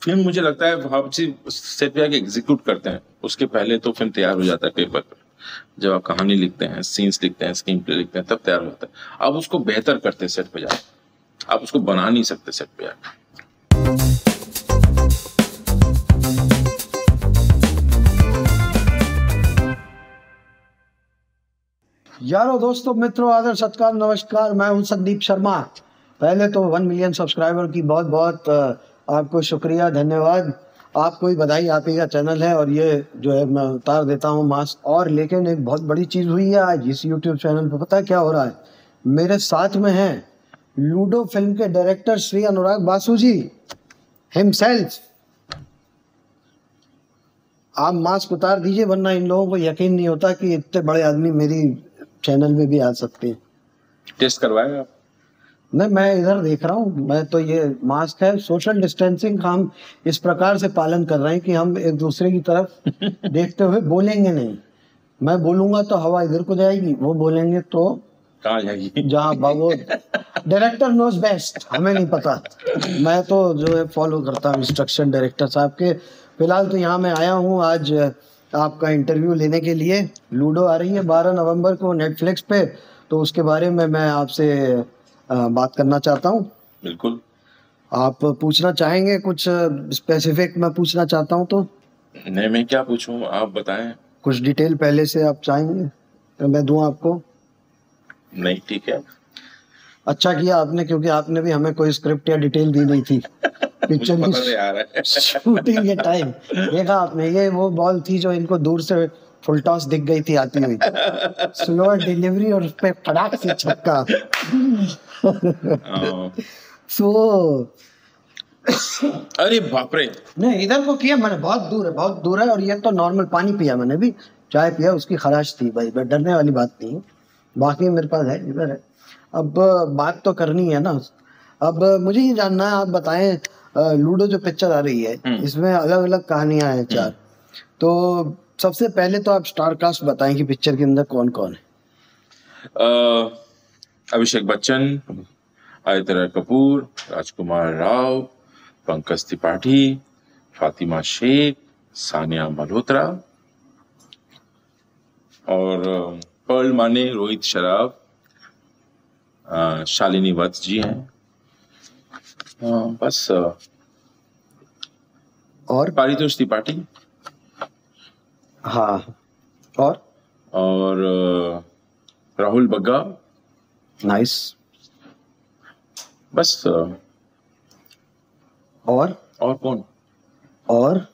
Film मुझे लगता है आप सेट पे आके एग्जीक्यूट करते हैं, उसके पहले तो फिल्म तैयार हो जाता है पेपर पर। जब आप कहानी लिखते हैं, सीन्स लिखते हैं, स्क्रीन प्ले लिखते हैं, तब तैयार होता है। आप उसको बेहतर करते हैं सेट पे जाके, आप उसको बना नहीं सकते सेट पे आके। यारों, दोस्तों, मित्रों, आदर सत्कार, नमस्कार। मैं हूं संदीप शर्मा। पहले तो 1 मिलियन सब्सक्राइबर की बहुत बहुत आपको शुक्रिया, धन्यवाद। आपको ही बधाई, आप ही का चैनल है और ये जो है मैं उतार देता हूं मास्क। और लेकिन एक बहुत बड़ी चीज़ हुई है आज इस यूट्यूब चैनल पर। पता है क्या हो रहा है? मेरे साथ में हैं लूडो फिल्म के डायरेक्टर श्री अनुराग बासु जी हिमसेल्फ। आप मास्क उतार दीजिए, वरना इन लोगों को यकीन नहीं होता कि इतने बड़े आदमी मेरी चैनल में भी आ सकते हैं। टेस्ट करवाएगा आप? नहीं, मैं इधर देख रहा हूँ। मैं तो ये मास्क है, सोशल डिस्टेंसिंग हम इस प्रकार से पालन कर रहे हैं कि हम एक दूसरे की तरफ देखते हुए बोलेंगे नहीं। मैं बोलूंगा तो हवा इधर को जाएगी, वो बोलेंगे तो कहाँ जाएगी? जहाँ बाबू डायरेक्टर नोज बेस्ट, हमें नहीं पता। मैं तो जो है फॉलो करता हूँ इंस्ट्रक्शन डायरेक्टर साहब के। फिलहाल तो यहाँ मैं आया हूँ आज आपका इंटरव्यू लेने के लिए। लूडो आ रही है 12 नवंबर को नेटफ्लिक्स पे, तो उसके बारे में मैं आपसे बात करना चाहता हूँ। बिल्कुल। आप पूछना चाहेंगे कुछ स्पेसिफिक? मैं पूछना चाहता हूँ तो नहीं, मैं क्या पूछूं, आप बताएं। कुछ डिटेल पहले से आप चाहेंगे तो मैं दूं आपको? नहीं, ठीक है। अच्छा किया आपने, क्योंकि आपने भी हमें कोई स्क्रिप्ट या डिटेल दी नहीं थी पिक्चर की शूटिंग के टाइम। देखा आपने, ये वो बॉल थी जो इनको दूर से फुल टॉस दिख गई थी आती हुई, स्लोअर डिलीवरी और उस पे फटाक से छक्का। सो अरे बाप रे! नहीं, इधर को किया मैंने, बहुत दूर है, बहुत दूर है। और ये तो नॉर्मल पानी पिया मैंने, भी चाय पिया, उसकी खराश थी भाई, डरने वाली बात नहीं है। बाकी मेरे पास है, इधर है। अब बात तो करनी है ना। अब मुझे ये जानना है, आप बताएं, लूडो जो पिक्चर आ रही है इसमें अलग अलग कहानियां हैं 4। तो सबसे पहले तो आप स्टार कास्ट बताएं कि पिक्चर के अंदर कौन कौन है। अभिषेक बच्चन, आदित्य कपूर, राजकुमार राव, पंकज त्रिपाठी, फातिमा शेख, सानिया मल्होत्रा और पर्ल माने, रोहित शराफ, शालिनी वत्स जी हैं। बस। और पारितोष त्रिपाठी। हाँ। और राहुल बग्गा। नाइस। बस। और कौन? और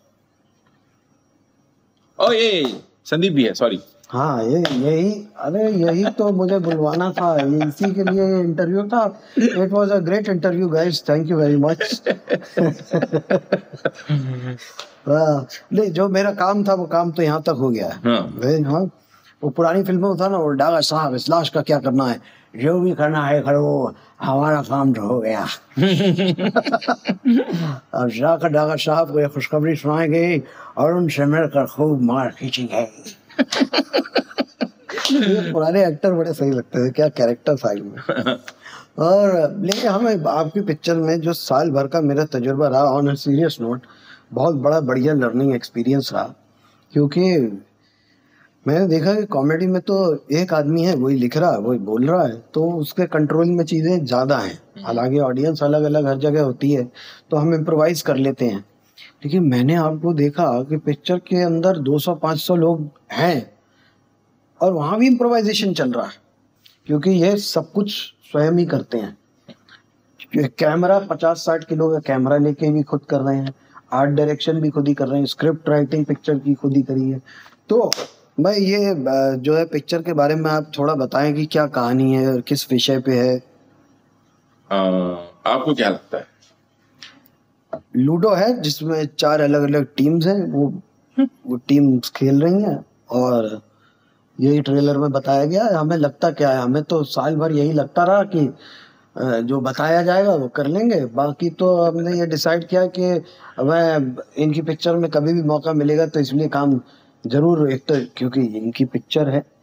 ये संदीप भी है, सॉरी। हाँ, यही तो मुझे बुलवाना था, इसी के लिए इंटरव्यू था। It was a great interview guys, thank you very much. नहीं, जो मेरा काम था वो काम तो यहाँ तक हो गया है। हाँ, वो पुरानी फिल्मों में था ना, वो डागा साहब इस लाश का क्या करना है, जो भी करना है करो, हमारा काम तो हो गया। अब जाकर डागा साहब को ये खुशखबरी सुनाएंगे और उनसे मिलकर खूब मार खींचेंगे। ये पुराने एक्टर बड़े सही लगते हैं, क्या कैरेक्टर फाइल में। और लेकिन हमें आपकी पिक्चर में जो साल भर का मेरा तजुर्बा रहा, ऑन अ सीरियस नोट, बहुत बड़ा बढ़िया लर्निंग एक्सपीरियंस रहा। क्योंकि मैंने देखा कि कॉमेडी में तो एक आदमी है, वही लिख रहा है, वही बोल रहा है, तो उसके कंट्रोल में चीज़ें ज़्यादा हैं। हालांकि ऑडियंस अलग अलग हर जगह होती है, तो हम इम्प्रोवाइज कर लेते हैं। लेकिन मैंने आपको देखा कि पिक्चर के अंदर 200-500 लोग हैं और वहाँ भी इम्प्रोवाइजेशन चल रहा है, क्योंकि ये सब कुछ स्वयं ही करते हैं। कैमरा 50-60 किलो का कैमरा लेके भी खुद कर रहे हैं, आर्ट डायरेक्शन भी खुद ही कर रहे हैं, स्क्रिप्ट राइटिंग पिक्चर की खुद ही करी है। तो मैं ये जो है पिक्चर के बारे में आप थोड़ा बताएं कि क्या कहानी है और किस विषय पे है। आपको क्या लगता है? लूडो है जिसमें 4 अलग अलग टीम्स हैं, वो टीम्स खेल रही हैं और यही ट्रेलर में बताया गया है। हमें लगता क्या है, हमें तो साल भर यही लगता रहा कि जो बताया जाएगा वो कर लेंगे। बाकी तो हमने ये डिसाइड किया कि हमें इनकी पिक्चर में कभी भी मौका मिलेगा तो इसलिए काम जरूर, एक तो क्योंकि इनकी पिक्चर है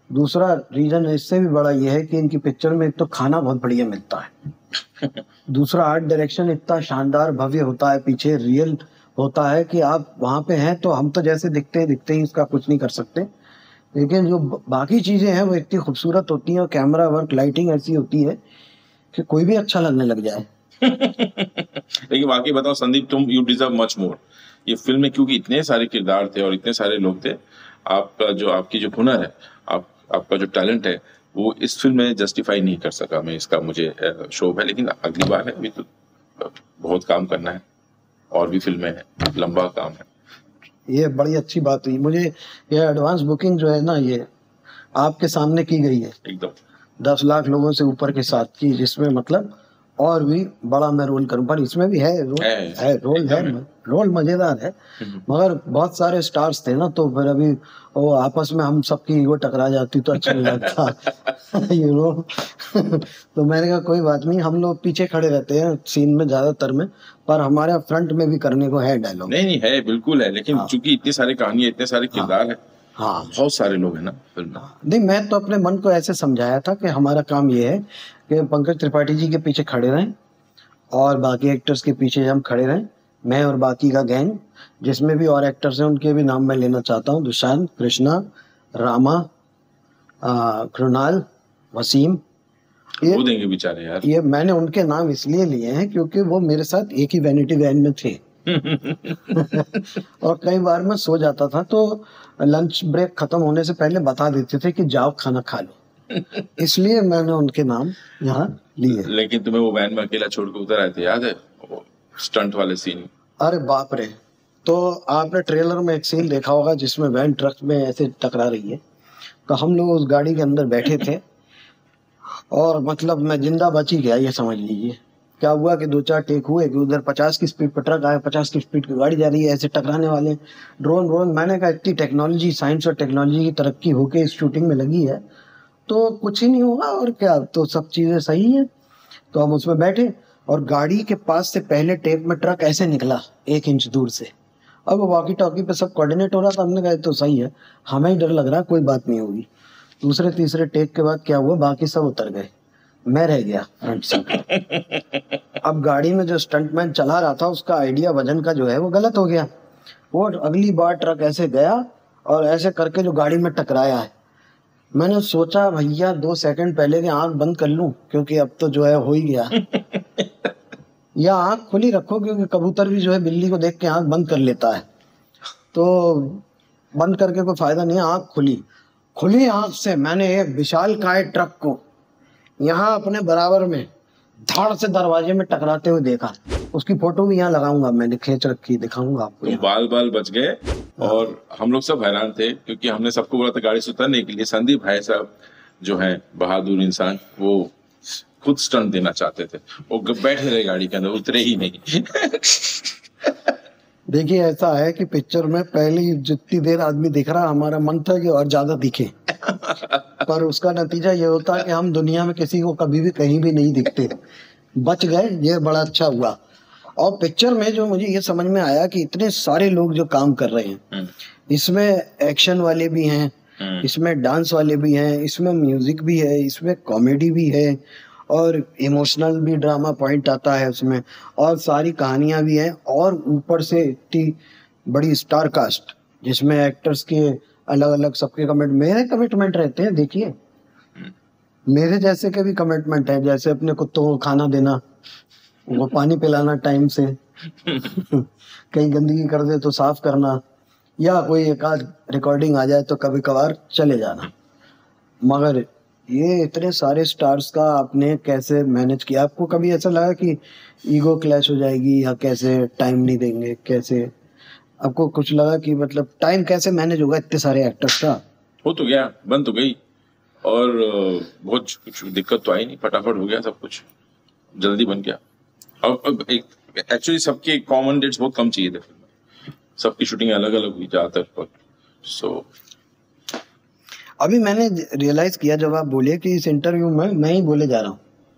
दूसरा रीजन इससे भी बड़ा ये है कि इनकी पिक्चर में एक तो खाना बहुत बढ़िया मिलता है, दूसरा आर्ट डायरेक्शन इतना शानदार भव्य होता है, पीछे रियल होता है कि आप वहाँ पे हैं तो हम तो जैसे दिखते ही इसका कुछ नहीं कर सकते, लेकिन जो बाकी चीजें हैं वो इतनी खूबसूरत होती हैं और कैमरा वर्क लाइटिंग ऐसी होती है कि कोई भी अच्छा लगने लग जाए। लेकिन वाकई बताओ संदीप, तुम यू डिजर्व मच मोर ये फिल्म में, क्योंकि इतने सारे किरदार थे और इतने सारे लोग थे। आपकी जो हुनर है, आपका जो टैलेंट है, वो इस फिल्म में जस्टिफाई नहीं कर सका मैं, इसका मुझे शोभ है। लेकिन अगली बार है, अभी तो बहुत काम करना है, और भी फिल्में हैं, लंबा काम है। ये बड़ी अच्छी बात हुई मुझे, ये एडवांस बुकिंग जो है ना, ये आपके सामने की गई है एकदम 10 लाख लोगों से ऊपर के साथ की, जिसमें मतलब और भी बड़ा मैं रोल करूं, पर इसमें भी है रोल मजेदार है, मगर बहुत सारे स्टार्स थे ना, तो फिर अभी वो आपस में हम सबकी ईगो टकरा जाती तो अच्छा नहीं लगता। You know. तो मैंने कहा कोई बात नहीं, हम लोग पीछे खड़े रहते हैं सीन में ज्यादातर में, पर हमारे फ्रंट में भी करने को है डायलॉग। नहीं है, बिल्कुल है, लेकिन चूंकि इतनी सारी कहानी, इतने सारे किरदार है, हाँ बहुत सारे लोग हैं ना फिल्म में। नहीं, मैं तो अपने मन को ऐसे समझाया था कि हमारा काम ये है कि पंकज त्रिपाठी जी के पीछे खड़े रहें और बाकी एक्टर्स के पीछे हम खड़े रहें, मैं और बाकी का गैंग, जिसमें भी और एक्टर्स हैं उनके भी नाम मैं लेना चाहता हूँ, दुशांत, कृष्णा, रामा, कृणाल, वसीम, वो देंगे बेचारे यार। ये मैंने उनके नाम इसलिए लिए हैं क्योंकि वो मेरे साथ एक ही वैनिटी वैन में थे। और कई बार मैं सो जाता था तो लंच ब्रेक खत्म होने से पहले बता देते थे कि जाओ खाना खा लो, इसलिए मैंने उनके नाम यहाँ लिए। लेकिन तुम्हें वो वैन में अकेला छोड़ के उतर आए थे, याद है वो स्टंट वाले सीन? अरे बाप रे, तो आपने ट्रेलर में एक सीन देखा होगा जिसमें वैन ट्रक में ऐसे टकरा रही है, तो हम लोग उस गाड़ी के अंदर बैठे थे और मतलब मैं जिंदा बच ही गया, ये समझ लीजिए। क्या हुआ कि 2-4 टेक हुए कि उधर 50 की स्पीड पर ट्रक आया, 50 की स्पीड की गाड़ी जा रही है, ऐसे टकराने वाले, ड्रोन। मैंने कहा इतनी टेक्नोलॉजी, साइंस और टेक्नोलॉजी की तरक्की होके इस शूटिंग में लगी है तो कुछ ही नहीं होगा, और क्या, तो सब चीजें सही है। तो हम उसमें बैठे और गाड़ी के पास से पहले टेक में ट्रक ऐसे निकला 1 इंच दूर से, अब वॉकी टॉकी पे सब कोऑर्डिनेट हो रहा था, हमने कहा तो सही है, हमें ही डर लग रहा, कोई बात नहीं होगी। दूसरे तीसरे टेक के बाद क्या हुआ, बाकी सब उतर गए, मैं रह गया फ्रंट सीट। अब गाड़ी में जो स्टंटमैन चला रहा था उसका आइडिया वजन का जो है वो गलत हो गया, वो अगली बार ट्रक ऐसे गया और ऐसे करके जो गाड़ी में टकराया है। मैंने सोचा भैया 2 सेकंड पहले की आंख बंद कर लूं क्योंकि अब तो जो है हो ही गया। या आंख खुली रखो क्योंकि कबूतर भी जो है बिल्ली को देख के आंख बंद कर लेता है, तो बंद करके कोई फायदा नहीं है, आंख खुली आंख से मैंने एक विशालकाय ट्रक को यहाँ अपने बराबर में धड़ से दरवाजे में टकराते हुए देखा। उसकी फोटो भी यहाँ लगाऊंगा, मैंने खींच रखी, दिखाऊंगा आपको। तो बाल बच गए और हम लोग सब हैरान थे क्योंकि हमने सबको बोला था गाड़ी से उतरने के लिए। संदीप भाई साहब जो है बहादुर इंसान, वो खुद स्टंट देना चाहते थे, वो बैठे रहे गाड़ी के अंदर, उतरे ही नहीं। देखिए ऐसा है कि पिक्चर में पहली जितनी देर आदमी दिख रहा, हमारा मन था कि और ज्यादा दिखे, पर उसका नतीजा ये होता है कि हम दुनिया में किसी को कभी भी कहीं भी नहीं दिखते। बच गए, ये बड़ा अच्छा हुआ। और पिक्चर में जो मुझे ये समझ में आया कि इतने सारे लोग जो काम कर रहे हैं, इसमें एक्शन वाले भी हैं, इसमें डांस वाले भी हैं, इसमें म्यूजिक भी है, इसमें कॉमेडी भी है और इमोशनल भी ड्रामा पॉइंट आता है उसमें, और सारी कहानियां भी हैं, और ऊपर से इतनी बड़ी स्टार कास्ट जिसमें एक्टर्स के अलग अलग सबके मेरे कमिटमेंट रहते हैं। देखिए मेरे जैसे के भी कमिटमेंट है, जैसे अपने कुत्तों को खाना देना, वो पानी पिलाना टाइम से, कहीं गंदगी कर दे तो साफ करना, या कोई एक आध रिकॉर्डिंग आ जाए तो कभी कभार चले जाना। मगर ये इतने सारे स्टार्स का आपने कैसे मैनेज किया? आपको कभी ऐसा लगा कि ईगो क्लैश हो जाएगी या कैसे टाइम नहीं देंगे, कैसे आपको कुछ लगा कि मतलब टाइम कैसे मैनेज होगा इतने सारे एक्टर्स का? हो तो गया, बन तो गई, और बहुत कुछ दिक्कत तो आई नहीं, फटाफट हो गया सब कुछ, जल्दी बन गया। अब एक्चुअली सबके कॉमन डेट्स बहुत कम चाहिए थे, सबकी शूटिंग अलग अलग हुई ज्यादातर। सो अभी मैंने रियलाइज किया जब आप बोले कि इस इंटरव्यू में मैं ही बोले जा रहा हूँ।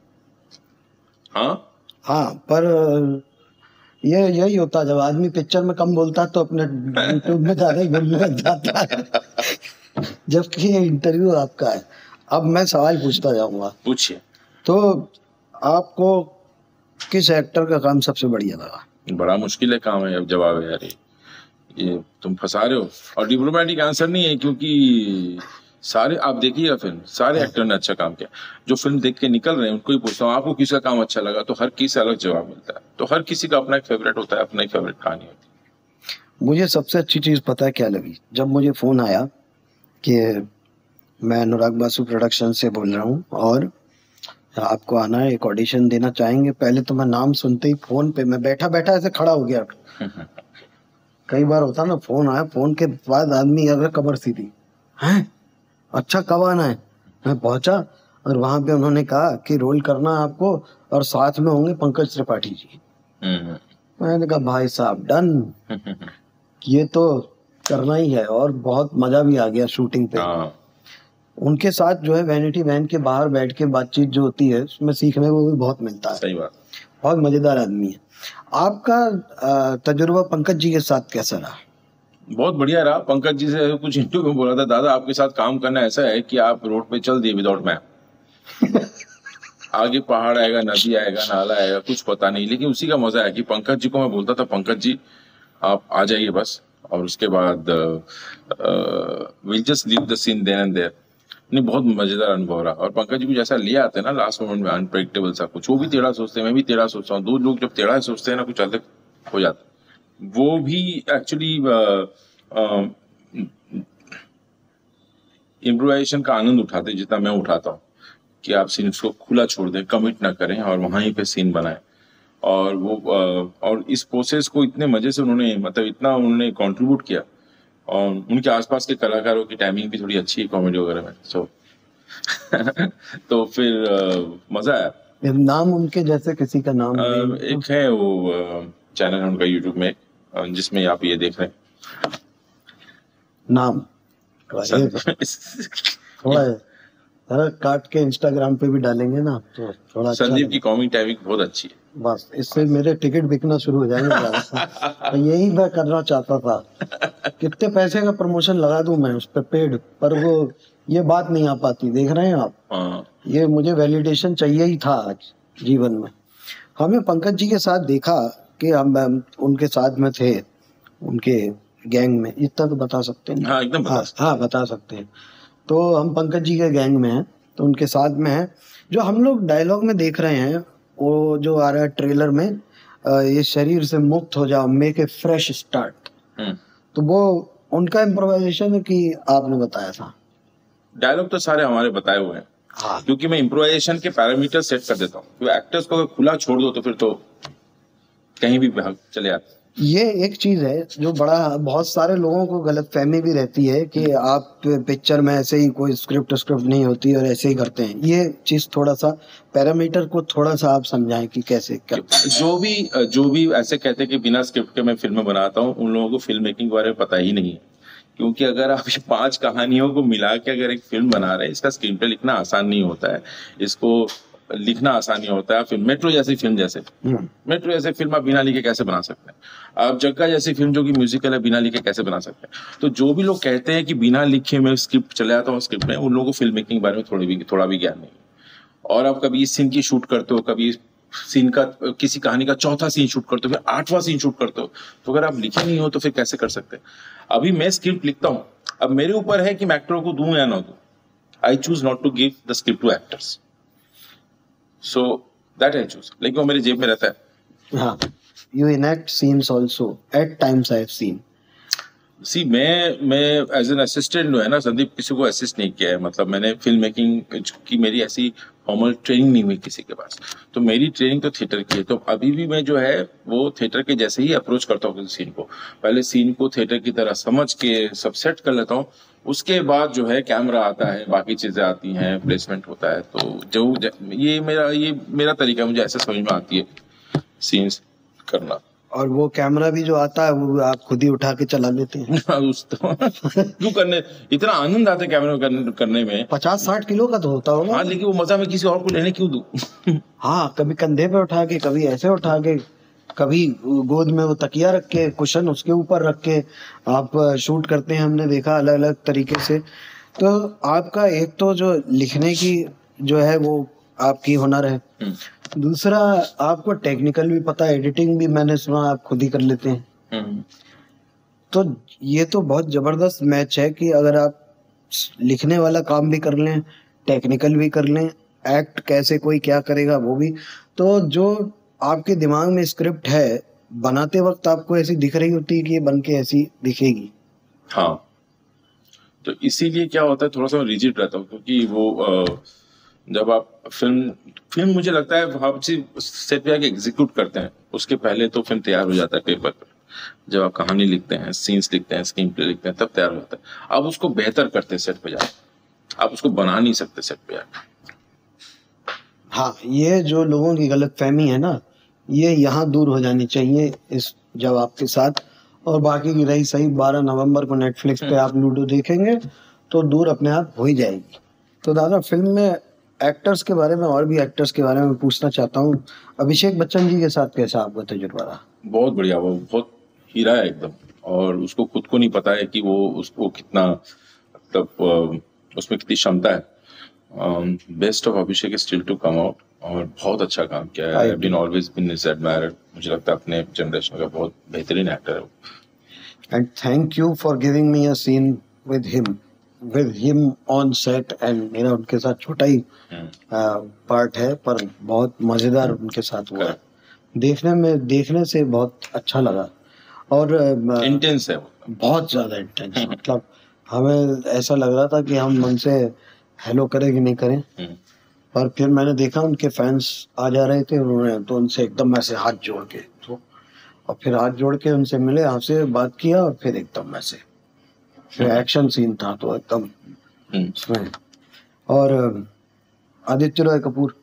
हाँ, पर ये यही होता, जब आदमी पिक्चर में कम बोलता है तो अपने यूट्यूब में ज्यादा ही बोलने लग जाता है। जबकि ये इंटरव्यू आपका है। अब मैं सवाल पूछता जाऊंगा। पूछिए। तो आपको किस एक्टर का काम सबसे बढ़िया लगा? बड़ा मुश्किल है काम है, अब जवाब है यार ये तुम फंसा रहे हो। और डिप्लोमेटिक आंसर नहीं है, क्योंकि सारे आप देखिएगा फिल्म, सारे एक्टर ने अच्छा काम किया। जो फिल्म देख के निकल रहे हैं उनको ही पूछता हूँ आपको किसका काम अच्छा लगा, तो हर किसी से अलग जवाब मिलता है। तो हर किसी का अपना एक फेवरेट होता है, अपना एक फेवरेट कहानी होती है। मुझे सबसे अच्छी चीज पता है क्या लगी? जब मुझे फोन आया कि मैं अनुराग बासु प्रोडक्शन से बोल रहा हूँ और आपको आना है, एक ऑडिशन देना चाहेंगे। पहले तो मैं नाम सुनते ही फोन पे मैं बैठा बैठा ऐसे खड़ा हो गया। कई बार होता ना, फोन आया, फोन के बाद आदमी अगर कमर सीधी है, अच्छा कब आना है। मैं पहुंचा और वहां पे उन्होंने कहा कि रोल करना आपको और साथ में होंगे पंकज त्रिपाठी जी। मैंने कहा भाई साहब डन, ये तो करना ही है। और बहुत मजा भी आ गया शूटिंग पे। उनके साथ जो है वैनिटी वैन के बाहर बैठ के बातचीत जो होती है उसमें सीखने को भी बहुत मिलता है। सही बात। बहुत मजेदार आदमी है। आपका तजुर्बा पंकज जी के साथ कैसा रहा? बहुत बढ़िया रहा। पंकज जी से कुछ इंटरव्यू में बोला था, दादा आपके साथ काम करना ऐसा है कि आप रोड पे चल दिए विदाउट मैप। आगे पहाड़ आएगा, नदी आएगा, नाला आएगा, कुछ पता नहीं, लेकिन उसी का मजा है कि पंकज जी को मैं बोलता था पंकज जी आप आ जाइए बस, और उसके बाद will just leave the scene then and there. नहीं, बहुत मजेदार अनुभव रहा। और पंकज जी को जैसा ले आते हैं ना लास्ट मोमेंट में, अनप्रेडिक्टेबल सा कुछ, वो भी टेढ़ा सोचते हैं, मैं भी टेढ़ा सोचता हूँ। दो लोग जब टेढ़ा सोचते हैं ना कुछ अलग हो जाता है। वो भी एक्चुअली इम्प्रोवाइजेशन का आनंद उठाते हैं जितना मैं उठाता हूँ, कि आप सीन को खुला छोड़ दें, कमिट ना करें और वहीं पे सीन बनाएं। और वो और इस प्रोसेस को इतने मजे से उन्होंने, मतलब इतना उन्होंने कंट्रीब्यूट किया। और उनके आसपास के कलाकारों की टाइमिंग भी थोड़ी अच्छी है कॉमेडी वगैरह में, सो तो फिर मजा आया। नाम उनके जैसे किसी का नाम एक है वो चैनल है उनका यूट्यूब में, जिसमें आप ये देख रहे हैं नाम थोड़ा काट के इंस्टाग्राम पे भी डालेंगे ना तो थोड़ा संदीप की कॉमिक टाइमिंग बहुत अच्छी है। बस इससे मेरे टिकट बिकना शुरू हो जाएंगे। तो यही मैं करना चाहता था। कितने पैसे का प्रमोशन लगा दूं मैं उस पर पेड, पर वो ये बात नहीं आ पाती। देख रहे हैं आप, ये मुझे वैलिडेशन चाहिए ही था आज जीवन में। हमें पंकज जी के साथ देखा कि हम उनके साथ में थे, उनके गैंग में, इतना तो बता सकते हैं। हाँ, एकदम बता सकते हैं। तो हम पंकज जी के गैंग में हैं, तो उनके साथ में है। जो हम लोग डायलॉग में देख रहे हैं वो जो आ रहा है ट्रेलर में, ये शरीर से मुक्त हो जाओ, मेक ए फ्रेश स्टार्ट, तो वो उनका इम्प्रोवाइजेशन है कि आपने बताया था? डायलॉग तो सारे हमारे बताए हुए हैं। हाँ। क्योंकि मैं इम्प्रोवाइजेशन के पैरामीटर सेट कर देता हूँ, क्योंकि एक्टर्स को अगर खुला छोड़ दो तो फिर तो कहीं भी चले आते। ये एक चीज है जो बहुत सारे लोगों को गलतफहमी भी रहती है कि आप पिक्चर में ऐसे ही कोई स्क्रिप्ट नहीं होती और ऐसे ही करते हैं। ये चीज थोड़ा सा पैरामीटर को थोड़ा सा आप समझाएं कि कैसे करते हैं। जो भी ऐसे कहते हैं कि बिना स्क्रिप्ट के मैं फिल्में बनाता हूँ, उन लोगों को फिल्म मेकिंग के बारे में पता ही नहीं है। क्योंकि अगर आप 5 कहानियों को मिला के अगर एक फिल्म बना रहे हैं, इसका स्क्रीन प्ले लिखना आसान नहीं होता है, इसको लिखना आसान नहीं होता है। फिर मेट्रो जैसी फिल्म आप बिना लिखे कैसे बना सकते हैं? आप जग्गा जैसी फिल्म जो कि म्यूजिकल है, बिना लिखे कैसे बना सकते हैं? तो जो भी लोग कहते हैं कि बिना लिखे में स्क्रिप्ट चले आता हूँ स्क्रिप्ट में, उन लोगों को फिल्म मेकिंग के बारे में थोड़ा भी ज्ञान नहीं है। और आप कभी इस सीन की शूट करते हो, कभी सीन का किसी कहानी का चौथा सीन शूट करते हो, फिर 8वां सीन शूट करते हो, तो अगर आप लिखे नहीं हो तो फिर कैसे कर सकते हैं? अभी मैं स्क्रिप्ट लिखता हूँ, अब मेरे ऊपर है कि मैं एक्टरों को दूं या ना दूं। I choose not to give the script to actors, so that I choose, लेकिन वो मेरी जेब में रहता है। हाँ, you enact scenes also at times I have seen. सी मैं एज एन असिस्टेंट जो है ना संदीप, किसी को असिस्ट नहीं किया है। मतलब मैंने फिल्म मेकिंग की मेरी ऐसी फॉर्मल ट्रेनिंग नहीं हुई किसी के पास, तो मेरी ट्रेनिंग तो थिएटर की है। तो अभी भी मैं जो है वो थिएटर के जैसे ही अप्रोच करता हूँ किसी सीन को। पहले सीन को थिएटर की तरह समझ के सब सेट कर लेता हूँ, उसके बाद जो है कैमरा आता है, बाकी चीजें आती हैं, प्लेसमेंट होता है। तो जो ये मेरा तरीका, मुझे ऐसे समझ में आती है सीन्स करना। और वो कैमरा भी जो आता है वो आप खुद ही उठा के चला लेते हैं? क्यों करने, इतना आनंद आता है कैमरा करने में। 50-60 किलो का तो होता होगा। हाँ, लेकिन वो मजा मैं किसी और को लेने क्यों दूं? हाँ, कभी कंधे पे उठा के, कभी ऐसे उठा के, कभी गोद में वो तकिया रख के, कुशन उसके ऊपर रख के आप शूट करते हैं। हमने देखा अलग अलग तरीके से। तो आपका एक तो जो लिखने की जो है वो आपकी हुनर है, दूसरा आपको टेक्निकल भी पता है, एडिटिंग भी मैंने सुना आप खुद ही कर लेते हैं। तो ये तो बहुत जबरदस्त मैच है कि अगर आप लिखने वाला काम भी कर लें, टेक्निकल भी कर लें, एक्ट कैसे कोई क्या करेगा वो भी, तो जो आपके दिमाग में स्क्रिप्ट है बनाते वक्त आपको ऐसी दिख रही होती है कि ये बन के ऐसी दिखेगी। हाँ, तो इसीलिए क्या होता है, थोड़ा सा रिजिड रहता हूँ, क्योंकि वो जब आप फिल्म मुझे लगता है आप सेट पे आके एग्जीक्यूट करते हैं, उसके पहले तो फिल्म तैयार हो जाता है पेपर पर। जब आप कहानी लिखते हैं, सीन्स लिखते हैं, स्क्रीन प्ले लिखते हैं, तब तैयार होता है। आप उसको बेहतर करते हैं सेट पे जाके, आप उसको बना नहीं सकते सेट पे जाके। हाँ, ये जो लोगों की गलत फहमी है ना, ये यहाँ दूर हो जानी चाहिए इस जवाब के साथ। और बाकी की रही सही 12 नवंबर को नेटफ्लिक्स पे आप लूडो देखेंगे तो दूर अपने आप हो ही जाएगी। तो दादा, फिल्म में एक्टर्स के बारे में और भी एक्टर्स के बारे में पूछना चाहता हूँ। अभिषेक बच्चन जी के साथ कैसा आपका तजुर्बा रहा? बहुत बढ़िया, वो बहुत हीरा है एकदम, और उसको खुद को नहीं पता है कि वो उसको कितना मतलब उसमें कितनी क्षमता है। Best of Abhishek still to come out, और बहुत अच्छा काम किया है। I been always been his admirer. मुझे लगता है अपने जनरेशन का बहुत बेहतरीन एक्टर है वो। And thank you for giving me a scene with him on set. And मेरा उनके साथ छोटा ही पार्ट है, पर बहुत मजेदार उनके साथ हुआ। देखने से बहुत अच्छा लगा, और इंटेंस है, बहुत ज्यादा इंटेंस। मतलब हमें ऐसा लग रहा था कि हम उनसे हेलो करें कि नहीं करें, और फिर मैंने देखा उनके फैंस आ जा रहे थे, उन्होंने तो उनसे एकदम ऐसे हाथ जोड़ के, तो और फिर हाथ जोड़ के उनसे मिले, आपसे बात किया, और फिर एकदम ऐसे फिर एक्शन सीन था तो एकदम उसमें। और आदित्य रॉय कपूर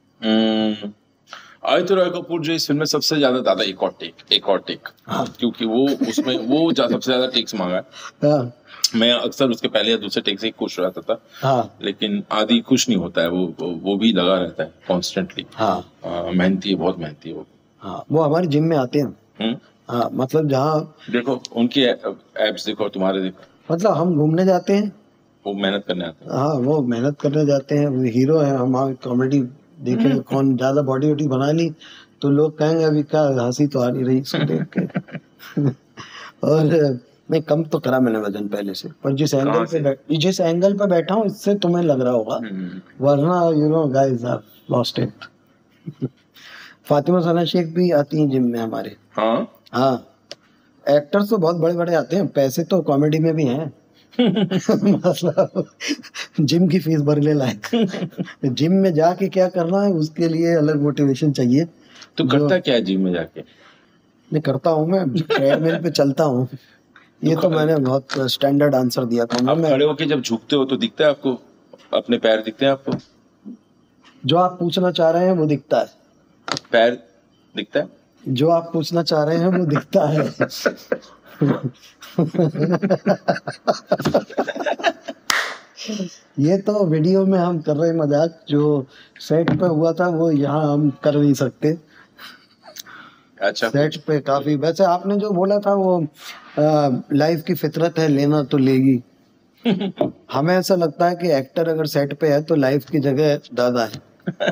जो इस फिल्म में सबसे ज्यादा एक और टेक, क्योंकि वो उसमें वो सबसे ज्यादा टेक्स मांगा है। मैं अक्सर उसके पहले या दूसरे टेक से ही खुश रहता था, लेकिन आदि खुश नहीं होता है, वो भी लगा रहता है कॉन्स्टेंटली। मेहनती है, बहुत मेहनती है वो। वो हमारे जिम में आते हैं। मतलब जहाँ देखो उनकी एप्स देखो, तुम्हारे देखो, मतलब हम घूमने जाते हैं, वो मेहनत करने आते हैं। वो मेहनत करने जाते हैं, वो हीरो है। हम कॉमेडी देखेंगे, कौन ज्यादा बॉडी वॉडी बना ली तो लोग कहेंगे अभी क्या हंसी तो आ नहीं रही इसको देख के। और नहीं, कम तो करा मैंने वजन पहले से, पर जिस एंगल पे बैठा हूँ इससे तुम्हें लग रहा होगा, वरना you know guys I lost it. Fatima Sana Shaikh भी आती हैं जिम में हमारे। हाँ, एक्टर्स तो बहुत बड़े बड़े आते हैं, पैसे तो कॉमेडी में भी हैं। मतलब जिम की फीस भरने लायक। जिम में जाके क्या करना है उसके लिए अलग मोटिवेशन चाहिए। तो करता क्या है जिम में जाके? नहीं करता हूँ, मैं ट्रेडमिल पे चलता हूँ। ये तो मैंने बहुत स्टैंडर्ड आंसर दिया था। आप खड़े होके जब झुकते हो तो दिखता है आपको, अपने पैर दिखते हैं आपको? जो आप पूछना चाह रहे हैं वो दिखता है। पैर दिखता है? जो आप पूछना चाह रहे हैं वो दिखता है। ये तो वीडियो में हम कर रहे मजाक, जो सेट पे हुआ था वो यहाँ हम कर नहीं सकते। अच्छा, सेट पे काफी, वैसे आपने जो बोला था वो लाइफ की फितरत है, लेना तो लेगी। हमें ऐसा लगता है कि एक्टर अगर सेट पे है तो लाइफ की जगह दादा है।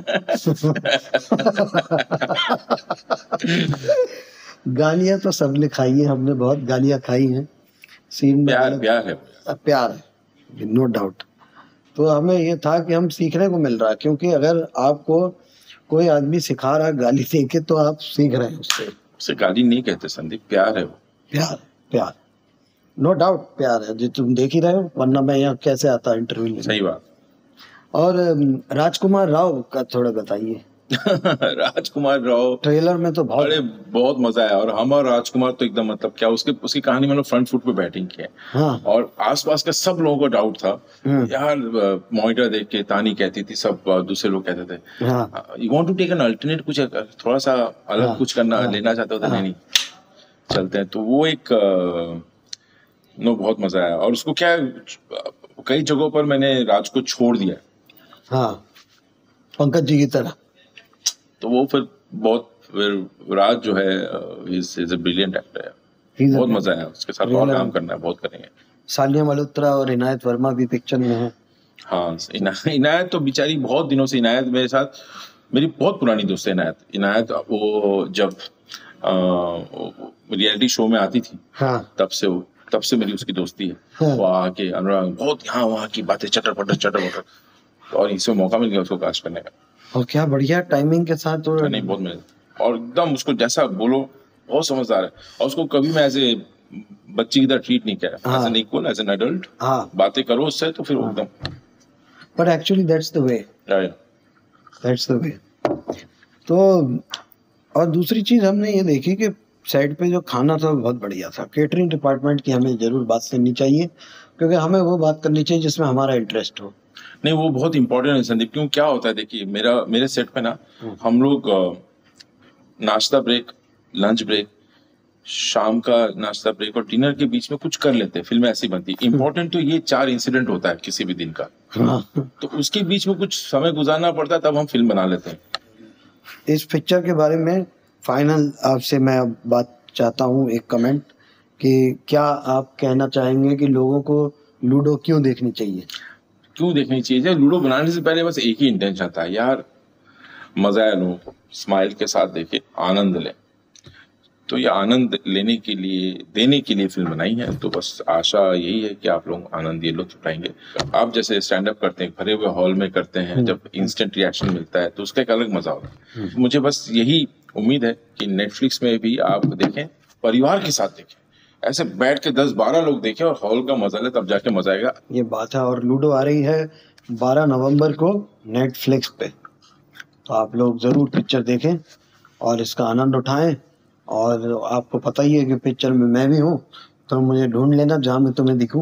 गालियां तो सबने खाई है, हमने बहुत गालियां खाई हैं सीन में। प्यार है नो डाउट। तो हमें ये था कि हम सीखने को मिल रहा है, क्योंकि अगर आपको कोई आदमी सिखा रहा है गाली दे के तो आप सीख रहे हैं उससे। गाली नहीं कहते संदीप, प्यार है वो। प्यार नो डाउट प्यार है, जो तुम देख ही रहे हो, वरना मैं यहाँ कैसे आता इंटरव्यू में। सही बात। और राजकुमार राव का थोड़ा बताइए। राजकुमार राव ट्रेलर में तो बहुत मजा आया, और हम और राजकुमार तो एकदम मतलब क्या उसकी कहानी में फ्रंट फुट पे बैटिंग की है। और आसपास के सब लोगों को डाउट था यार, मॉनिटर देख के तानी कहती थी, सब दूसरे लोग कहते थे you want to take an alternate, कुछ थोड़ा सा अलग कुछ करना लेना चाहते हो तो नहीं चलते हैं। तो वो एक बहुत मजा आया। और उसको क्या कई जगहों पर मैंने राज को छोड़ दिया, पंकज जी की तरह। तो वो फिर राज जो है इज अ ब्रिलियंट एक्टर है, बहुत मजा आया उसके साथ और काम करना है, बहुत करेंगे। सानिया मल्होत्रा और इनायत वर्मा भी पिक्चर में है। हाँ, इनायत तो बेचारी बहुत दिनों से, इनायत मेरे साथ, मेरी बहुत पुरानी दोस्त है इनायत वो जब रियलिटी शो में आती थी, हाँ, तब से मेरी उसकी दोस्ती है। हाँ। वो आके अनुराग बहुत यहाँ वहाँ की बातें चटर पटर, और इसमें मौका मिल गया उसको कास्ट करने का। और क्या बढ़िया टाइमिंग के साथ। और नहीं, बहुत मेहनत, और एकदम उसको जैसा बोलो बहुत समझदार है, और उसको कभी मैं ऐसे बच्ची की तरह ट्रीट नहीं किया, as an equal, as an adult. हाँ, बातें करो उससे तो फिर एकदम। But actually that's the way, that's the way. तो और दूसरी चीज हमने ये देखी कि साइड पे जो खाना था बहुत बढ़िया था। केटरिंग डिपार्टमेंट की हमें जरूर बात करनी चाहिए, क्योंकि हमें वो बात करनी चाहिए जिसमें हमारा इंटरेस्ट हो। नहीं, वो बहुत इंपॉर्टेंट है संदीप। क्यों, क्या होता है देखिए, मेरे सेट पे ना हम लोग नाश्ता ब्रेक, लंच ब्रेक, शाम का नाश्ता ब्रेक और डिनर के बीच में कुछ कर लेते हैं। फिल्में ऐसी बनती है। इंपॉर्टेंट तो ये 4 इंसिडेंट होता है किसी भी दिन का, तो उसके बीच में कुछ समय गुजारना पड़ता है, तब हम फिल्म बना लेते हैं। इस पिक्चर के बारे में फाइनल आपसे मैं अब बात चाहता हूँ, एक कमेंट, कि क्या आप कहना चाहेंगे कि लोगों को लूडो क्यों देखनी चाहिए? क्यों देखनी चाहिए? लूडो बनाने से पहले बस एक ही इंटेंशन था, यार मजा है, लोगों को स्माइल के साथ देखे, आनंद लें। तो ये आनंद लेने के लिए, देने के लिए फिल्म बनाई है। तो बस आशा यही है कि आप लोग आनंद ये लुत्फ उठाएंगे। आप जैसे स्टैंड अप करते हैं, भरे हुए हॉल में करते हैं, जब इंस्टेंट रिएक्शन मिलता है तो उसका एक अलग मजा होता है। मुझे बस यही उम्मीद है कि नेटफ्लिक्स में भी आप देखें, परिवार के साथ देखें, ऐसे बैठ के 10-12 लोग देखें और हॉल का मजा ले, तब जाके मजा आएगा। ये बात है। और लूडो आ रही है 12 नवंबर को नेटफ्लिक्स पे, तो आप लोग जरूर पिक्चर देखें और इसका आनंद उठाएं। और आपको पता ही है कि पिक्चर में मैं भी हूँ, तो मुझे ढूंढ लेना जहाँ मैं तुम्हें दिखूं।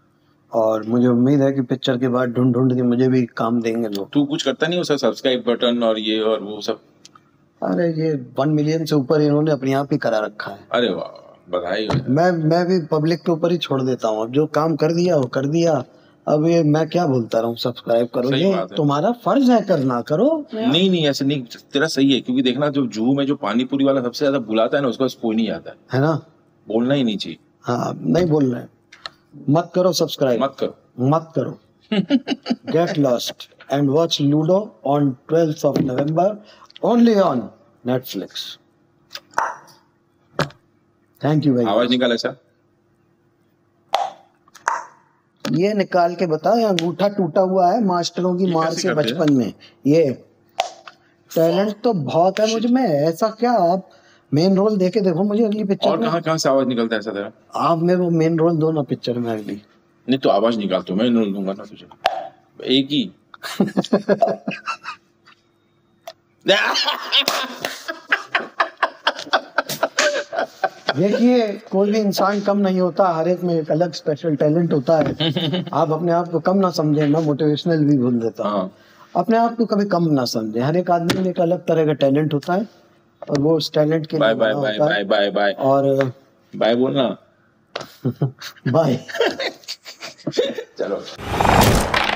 और मुझे उम्मीद है कि पिक्चर के बाद ढूंढ के मुझे भी काम देंगे लोग। तू कुछ करता नहीं हो सर, सब्सक्राइब बटन और ये और वो सब? अरे ये 1 मिलियन से ऊपर इन्होंने अपने आप ही करा रखा है। अरे वाह, बधाई हो। मैं भी पब्लिक के ऊपर ही छोड़ देता हूँ। अब जो काम कर दिया वो कर दिया, अब ये मैं क्या बोलता रहा हूँ, सब्सक्राइब करो, ये तुम्हारा फर्ज है, करना करो। नहीं ऐसे नहीं, तेरा सही है, क्योंकि देखना जो जू में जो पानी पूरी वाला सबसे ज्यादा बुलाता है ना, उसको कोई नहीं आता है ना, बोलना ही नहीं चाहिए। हाँ, नहीं बोल रहे, मत करो सब्सक्राइब, मत करो। Get lost and watch Ludo on 12th of November only on Netflix. Thank you भाई। आवाज निकाल ऐसा, ये निकाल के बता, अंगूठा टूटा हुआ है मास्टरों की मार से बचपन में। ये टैलेंट तो बहुत है मुझ में, ऐसा क्या। आप मेन रोल देके देखो मुझे अगली पिक्चर और कहाँ से आवाज निकलता है ऐसा तेरा? आप मेरे को मेन रोल दो ना पिक्चर में अगली। नहीं तो आवाज निकाल, तो मैं रोल दूंगा ना तुझे, एक ही। देखिए, कोई भी इंसान कम नहीं होता, हर एक में एक अलग स्पेशल टैलेंट होता है। आप अपने आप को कम ना समझे। मैं मोटिवेशनल भी बोल देता हूँ, अपने आप को कभी कम ना समझे। हर एक आदमी में एक अलग तरह का टैलेंट होता है, और वो उस टैलेंट के लिए बाय बाय और बाय बोलना। बाय। चलो।